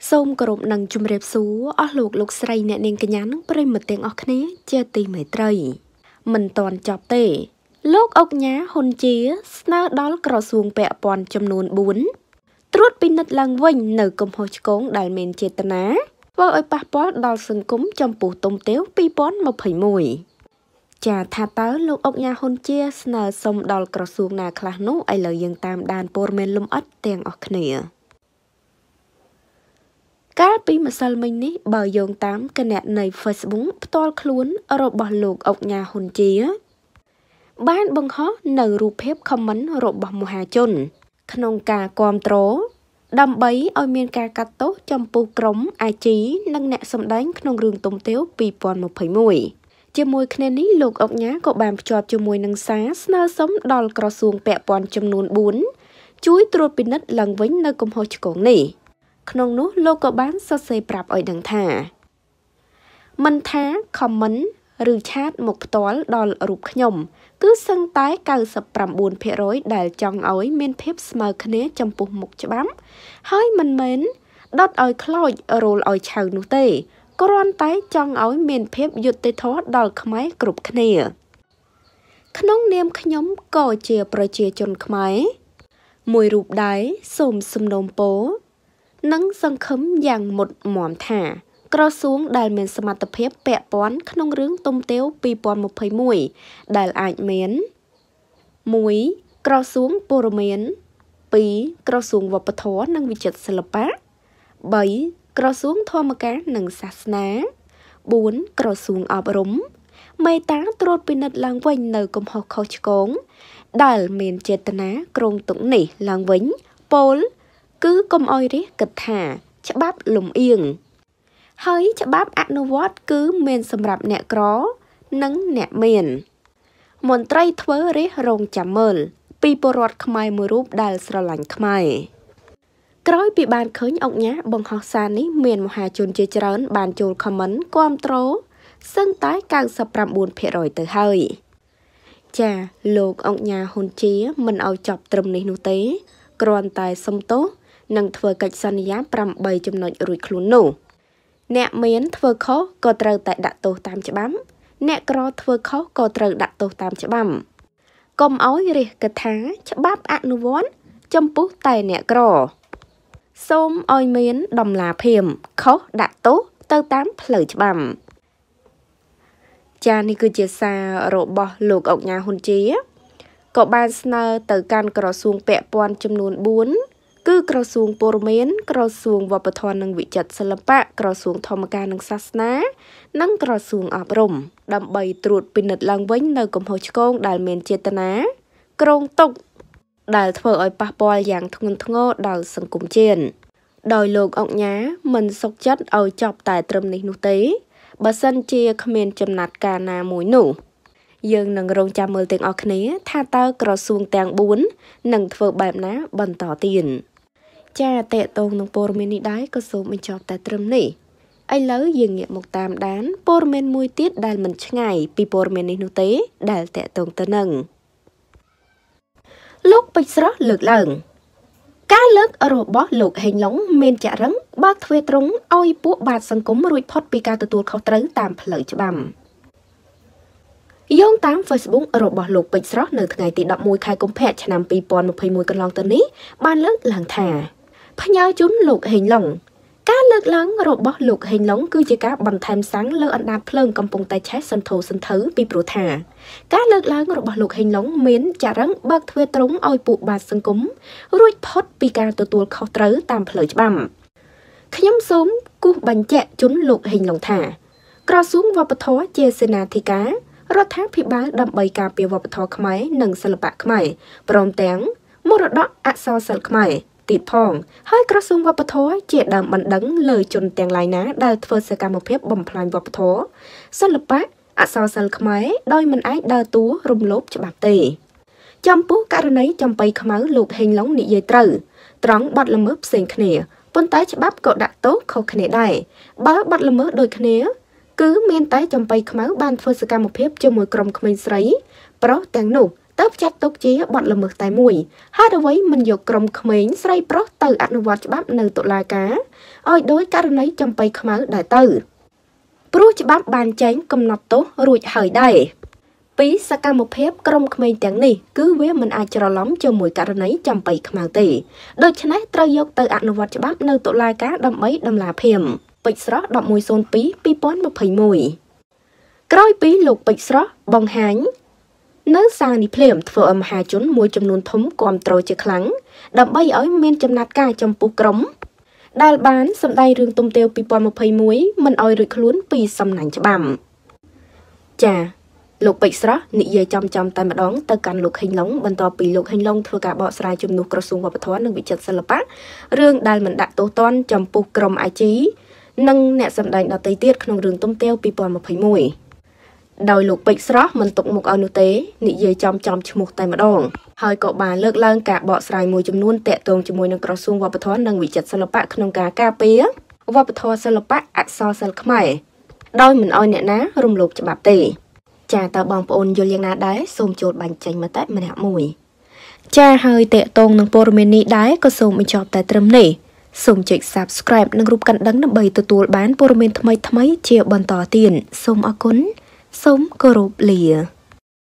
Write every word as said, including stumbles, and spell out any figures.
សូមគោរពនឹងជម្រាបសួរអស់លោកលោកស្រីអ្នកនាងកញ្ញានិងប្រិយមិត្តទាំងអស់គ្នាជាទីមេត្រីមិនទាន់ចប់ទេលោកអុកញ៉ាហ៊ុនជាស្នើដល់ក្រសួងពាក់ព័ន្ធចំនួនបួនត្រួតពិនិត្យឡើងវិញនៅកំហុសឆ្គងដែលមានចេតនាធ្វើឲ្យប៉ះពាល់ដល់សង្គមចំពោះទុំទាវពីរពាន់ម្ភៃមួយ ចាថាតើលោកអុកញ៉ាហ៊ុនជាស្នើសុំដល់ក្រសួងណាខ្លះនោះឥឡូវយើងតាមដានព័ត៌មានលម្អិតទាំងអស់គ្នាកាលពីម្សិលមិញនេះបើយោងតាមគណនី Facebook ផ្ទាល់ខ្លួនរបស់លោកអុកញ៉ាហ៊ុនជាបានបង្ហោះនៅរូបភាព comment របស់មហាជនក្នុងការគាំទ្រដើម្បីឲ្យមានការកាត់ទោសចំពោះក្រុមអាជីនិងអ្នកសម្ដែងក្នុងរឿងទុំទាវពីរពាន់ម្ភៃមួយ ជាមួយគ្នានេះលោកអុកញ៉ាក៏បានភ្ជាប់ជាមួយនឹងសារស្នើសុំដល់ក្រសួងពាក់ព័ន្ធចំនួនបួនជួយត្រួតពិនិត្យឡើងវិញនៅកំហុសឆ្គងនេះក្នុងនោះលោកក៏បានសរសេរប្រាប់ឲ្យដឹងថាមិនថា comment ឬឆាតមកផ្ទាល់ដល់រូបខ្ញុំគឺសឹងតែ កៅសិបប្រាំបួនភាគរយ ដែលចង់ឲ្យមានភាពស្មើគ្នាចំពោះមុខច្បាប់ហើយមិនមែនដុតឲ្យខ្លោចរោលឲ្យឆៅនោះទេ គ្រាន់តែចង់ឲ្យមានភាពយុត្តិធម៌ដល់ខ្មែរគ្រប់គ្នាក្នុងនាមខ្ញុំក៏ជាប្រជាជនខ្មែរមួយរូបដែរសូមសំណូមពរនិងសង្ឃឹមយ៉ាងមុតមមថាក្រសួងដែលមានសមត្ថភាពពាក់ព័ន្ធក្នុងរឿងទុំទាវពីរពាន់ម្ភៃមួយដែលអាចមាន មួយ ក្រសួងព័ត៌មាន ពីរ ក្រសួងវប្បធម៌និងវិចិត្រសិល្បៈ បី ក្រសួងធម្មការនិងសាសនា បួន ក្រសួងអប់រំ មេតាត្រួតពិនិត្យឡើងវិញនៅកំហុសខុសឆ្គងដែលមានចេតនាគ្រងទុកនេះឡើងវិញពោលគឺកុំអោយរះគិតថាច្បាប់លំអៀងហើយច្បាប់អនុវត្តគឺមានសម្រាប់អ្នកក្រនិងអ្នកមានមន្ត្រីធ្វើរះរងចាំមើលពីពលរដ្ឋខ្មែរមួយរូបដែលស្រឡាញ់ខ្មែរក្រោយពីបានឃើញអុកញ៉ាបង្ហោះសារនេះមានមហាជនជាច្រើនបានចូល comment គាំទ្រសឹងតែ កៅសិបប្រាំបួនភាគរយ ទៅហើយចាលោកអុកញ៉ាហ៊ុនជាមិនឲ្យចប់ត្រឹមនេះនោះទេគ្រាន់តែសុំទោសនិងធ្វើកិច្ចសន្យាប្រាំបីចំណុចរួចខ្លួននោះអ្នកមានធ្វើខុសក៏ត្រូវតែដាក់ទោសតាមច្បាប់អ្នកក្រធ្វើខុសក៏ត្រូវដាក់ទោសតាមច្បាប់កុំឲ្យរះគិតថាច្បាប់អនុវត្តចំពោះតែអ្នកក្រសូមឲ្យមានដំណាភៀមខុសដាក់ទោសទៅតាមផ្លូវច្បាប់ចានេះគឺជាសាររបស់លោកអុកញ៉ាហ៊ុនជាក៏បានស្នើទៅកាន់ក្រសួងពាក់ព័ន្ធចំនួនបួនគឺក្រសួងព័ត៌មានក្រសួងវប្បធម៌និងវិចិត្រសិល្បៈក្រសួងធម្មការនិងសាសនានិងក្រសួងអប់រំដើម្បីត្រួតពិនិត្យឡើងវិញនៅកំហុសឆ្គងដែលមានចេតនាគ្រងទុកដែលធ្វើឲ្យប៉ះពាល់យ៉ាងធ្ងន់ធ្ងរដល់សង្គមជាតិដោយលោកអុកញ៉ាមិនសុខចិត្តឲ្យចប់តែត្រឹមនេះនោះទេបើសិនជាគ្មានចំណាត់ការណាមួយនោះយើងនឹងរងចាំមើលទាំងអស់គ្នាថាតើក្រសួងទាំងបួននឹងធ្វើបែបណាបន្តទៀតចាតេតងនឹងព័ត៌មាននេះដែរក៏សូមបញ្ចប់តែត្រឹមនេះឥឡូវយើងងាកមកតាមដានព័ត៌មានមួយទៀតដែលមិនឆ្ងាយពីព័ត៌មាននេះនោះទេដែលតេតងទៅនឹងលោកពេជ្រស្រស់លើកឡើងការលើករបស់លោកហេងឡុងមានចរឹងបើកទ្វារទ្រង់ឲ្យពួកបាតសង្គមរួចផុតពីការទទួលខុសត្រូវតាមផ្លូវច្បាប់យោងតាម Facebook របស់លោកពេជ្រស្រស់នៅថ្ងៃទីដប់មួយខែកុម្ភៈឆ្នាំពីរពាន់ម្ភៃមួយកន្លងទៅនេះបានលើកឡើងថាផ្ញើជូនលោកហេងឡុងការលើកឡើងរបស់លោកហេងឡុងគឺជាការបន្ថែមសាំងលើអណ្ដាតភ្លើងកំពុងតែឆេះសន្ធោសន្ធៅពីព្រោះថាការលើកឡើងរបស់លោកហេងឡុងមានចរឹងបើកទ្វារទ្រង់ឲ្យពួកបាតសង្គមរួចផុតពីការទទួលខុសត្រូវតាមផ្លូវច្បាប់ខ្ញុំសូមគូសបញ្ជាក់ជូនលោកហេងឡុងថាក្រសួងវប្បធម៌ជាសេនាធិការរដ្ឋាភិបាលដើម្បីការពារវប្បធម៌ខ្មែរនិងសិល្បៈខ្មែរព្រមទាំងមរតកអក្សរសិល្ប៍ខ្មែរទៀតផងហើយក្រសួងវប្បធម៌ជាដើមបណ្ដឹងលើជនទាំងឡាយណាដែលធ្វើសកម្មភាពបំផ្លាញវប្បធម៌សិល្បៈអក្សរសិល្ប៍ខ្មែរដោយមិនអាចដើរតួរំលោភច្បាប់ទេចំពោះករណីចំបៃខ្មៅលោកហេងឡុងនិយាយត្រូវត្រង់បទល្មើសផ្សេងគ្នាប៉ុន្តែច្បាប់ក៏ដាក់ទោសខុសគ្នាដែរបើបទល្មើសដូចគ្នាគឺមានតែចំបៃខ្មៅបានធ្វើសកម្មភាពជាមួយក្រុមក្មេងស្រីប្រុសទាំងនោះតើបចាត់ទុកជាបទល្មើសតែមួយហើយអ្វីមិនយកក្រុមក្មេងស្រីប្រុសទៅអនុវត្តច្បាប់នៅតុលាការឲ្យដោយករណីចំបៃខ្មៅដែរទៅព្រោះច្បាប់បានចែងកំណត់ទោសរួចហើយដែរពីសកម្មភាពក្រុមក្មេងទាំងនេះគឺវាមិនអាចច្រឡំជាមួយករណីចំបៃខ្មៅទេដូច្នេះត្រូវយកទៅអនុវត្តច្បាប់នៅតុលាការដើម្បីដំឡាភិមពេជ្រស្រស់ ដប់មួយសូន្យពីរ ពីរពាន់ម្ភៃមួយ ក្រោយពីលោកពេជ្រស្រស់បង្ហាញនៅសារនេះភ្លាមធ្វើឲ្យមហាជនមួយចំនួនធំគាំទ្រជាខ្លាំងដើម្បីឲ្យមានចំណាត់ការចំពោះក្រុមដែលបានសម្ដែងរឿងទុំទាវ ពីរពាន់ម្ភៃមួយ មិនឲ្យរួចខ្លួនពីសំណាញ់ច្បាំចាលោកពេជ្រស្រស់និយាយចំចំតែម្ដងទៅកាន់លោកហេងឡុងបន្ទាប់ពីលោកហេងឡុងធ្វើការបកស្រាយជំនួសក្រសួងវប្បធម៌និងវិចិត្រសិល្បៈរឿងដែលមិនដាក់ទោសទណ្ឌចំពោះក្រុម អាយ ជី និងអ្នកសម្ដែងដទៃទៀតក្នុងរឿងទុំទាវ ពីរពាន់ម្ភៃមួយ ដោយលោកពេជ្រស្រស់មិនទុកមុខឲ្យនោះទេនិយាយចំចំឈ្មោះតែម្ដងហើយក៏បានលើកឡើងការបកស្រាយមួយចំនួនតាក់ទងជាមួយនឹងក្រសួងវប្បធម៌និងវិចិត្រសិល្បៈក្នុងការការពារវប្បធម៌សិល្បៈអក្សរសិល្ប៍ខ្មែរដោយមិនឲ្យអ្នកណារំលោភច្បាប់ទេចាតើបងប្អូនយល់យ៉ាងណាដែរសូមចូលបាញ់ចេញមតិម្នាក់មួយចាហើយតាក់ទងនឹងព័ត៌មាននេះដែរក៏សូមបញ្ចប់តែត្រឹមនេះសូមចុច Subscribe និងរូបកណ្ដឹងដើម្បីទទួលបានព័ត៌មានថ្មីៗជាបន្តទៀតសូមអរគុណសូមគោរពលា